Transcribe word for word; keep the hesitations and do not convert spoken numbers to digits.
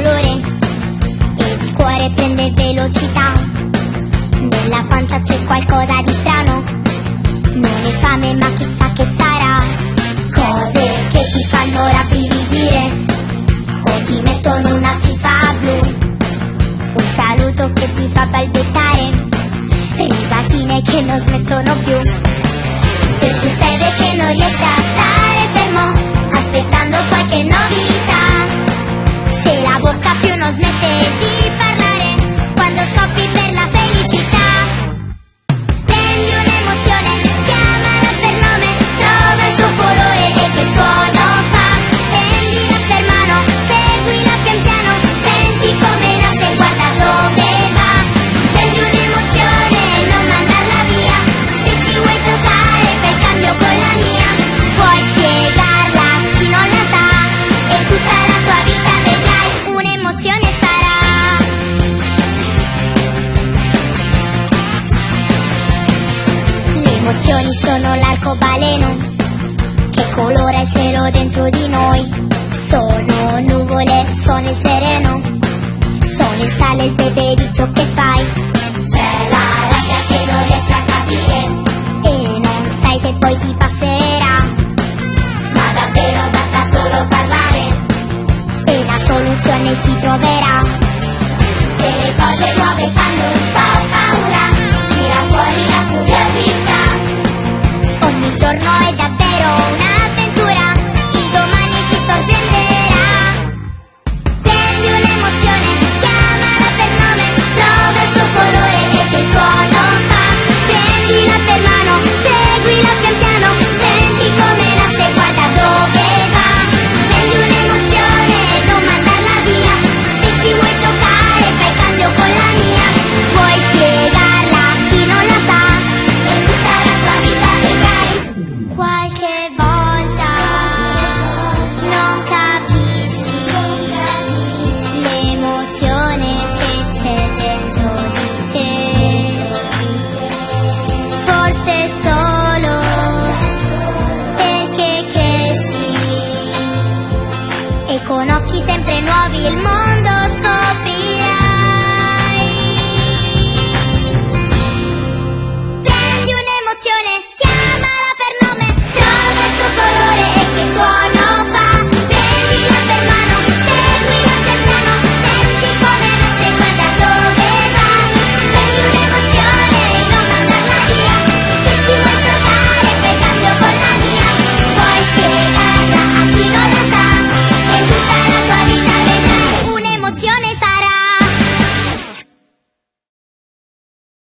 calore ed il cuore prende velocità. Nella pancia c'è qualcosa di strano, non è fame ma chissà che sarà. Cose che ti fanno rabbrividire o ti mettono una fifa blu, un saluto che ti fa balbettare, risatine che non smettono più. Se succede che non riesci a stare fermo aspettando qualche novità, se la bocca più non smette di parlare quando scoppi per la felicità, prendi un'emozione, chiamala per nome, trova il suo colore e che suono fa. Prendila per mano, seguila pian piano, senti come nasce, guarda dove va. Prendi un'emozione e non mandarla via, se ci vuoi giocare fai il cambio con la mia. Puoi spiegarla a chi non la sa e tutta la tua vita vedrai un'emozione sarà. Le emozioni sono l'arcobaleno che colora il cielo dentro di noi. Sono nuvole, sono il sereno, sono il sale e il pepe di ciò che fai. C'è la rabbia che non riesci a capire e non sai se poi ti passerà, ma davvero basta solo parlare e la soluzione si troverà. Se le cose nuove fanno un po'